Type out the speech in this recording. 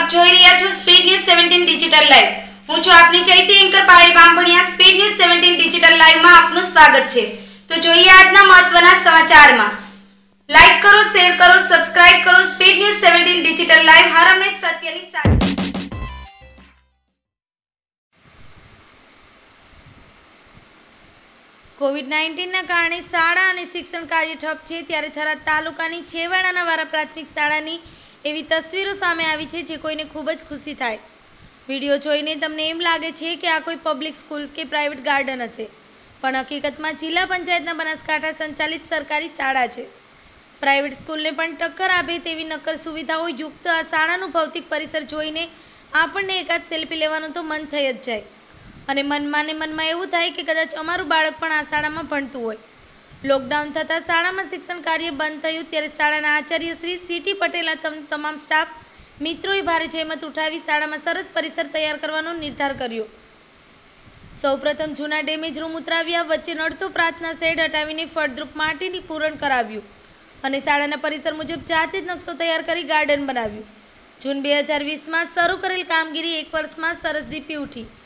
જોઈ રહ્યા છો સ્પીડ ન્યૂઝ 17 ડિજિટલ લાઈવ। હું છું આપની ચૈતી anchor Payal Bambhaniya. Speed news 17 digital live માં આપનું સ્વાગત છે। તો જોઈએ આજના મહત્વના સમાચારમાં। લાઈક કરો, શેર કરો, સબસ્ક્રાઇબ કરો। સ્પીડ ન્યૂઝ 17 ડિજિટલ લાઈવ હર હંમેશ સત્યની સાથે। કોવિડ-19 કારણે શાળા અને શિક્ષણ કાર્ય ઠપ છે, ત્યારે થરાદ તાલુકાની છેવાડાના વારા પ્રાથમિક શાળાની એવી તસવીરો સામે આવી છે જે કોઈને ખૂબ જ ખુશી થાય। વિડીયો જોઈને તમને એમ લાગે છે કે આ કોઈ પબ્લિક સ્કૂલ કે પ્રાઇવેટ ગાર્ડન હશે, પણ હકીકતમાં જિલ્લા પંચાયતના બનાસકાંઠા સંચાલિત સરકારી શાળા છે। પ્રાઇવેટ સ્કૂલને પણ ટક્કર આપે તેવી નક્કર સુવિધાઓ યુક્ત આ શાળાનું ભૌતિક પરિસર જોઈને આપણને એકાદ સેલ્ફી લેવાનું તો મન થઈ જ જાય, અને મનમાં એવું થાય કે કદાચ અમારું બાળક પણ આ શાળામાં ભણતું હોય। લોકડાઉન થતાં શાળામાં શિક્ષણ કાર્ય બંધ થયું, ત્યારે શાળાના આચાર્ય શ્રી સીટી પટેલ તમામ સ્ટાફ મિત્રોએ ભારે જહેમત ઉઠાવી શાળામાં સરસ પરિસર તૈયાર કરવાનો નિર્ધાર કર્યો। સૌપ્રથમ જૂના ડેમેજ રૂમ ઉતરાવ્યા, વચ્ચે નડતો પ્રાર્થના શેડ હટાવીને ફળદ્રુપ માટીની પૂરણ કરાવ્યું અને શાળાના પરિસર મુજબ જાતે જ નકશો તૈયાર કરી ગાર્ડન બનાવ્યું। જૂન 2020માં શરૂ કરેલ કામગીરી એક વર્ષમાં સરસ દીપી ઉઠી।